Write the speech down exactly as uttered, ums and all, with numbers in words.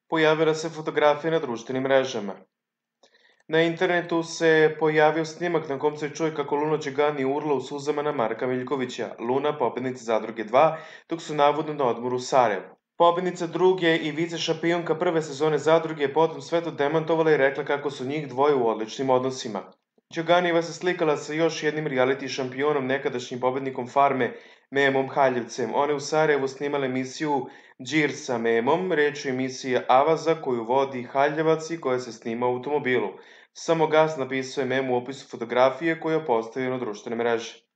pojavila se fotografija na društvenim mrežama. Na internetu se pojavio snimak na kom se čuje kako Luna Đugani urla u suzama na Marka Miljkovića, Luna pobednica Zadruge dva, dok su navodno na odmoru u Sarajevu. Pobednica druge i vice šampionka prve sezone Zadruge je potom sve to demantovala i rekla kako su njih dvoje u odličnim odnosima. Đoganijeva se slikala sa još jednim reality šampionom, nekadašnjim pobednikom Farme, Memom Haljevcem. One u Sarajevu snimale emisiju Džir sa Memom, reč je emisija Avaza koju vodi Haljevac i koja se snima u automobilu. Samo gas, napisao je Mem u opisu fotografije koju je postavio na društvene mreže.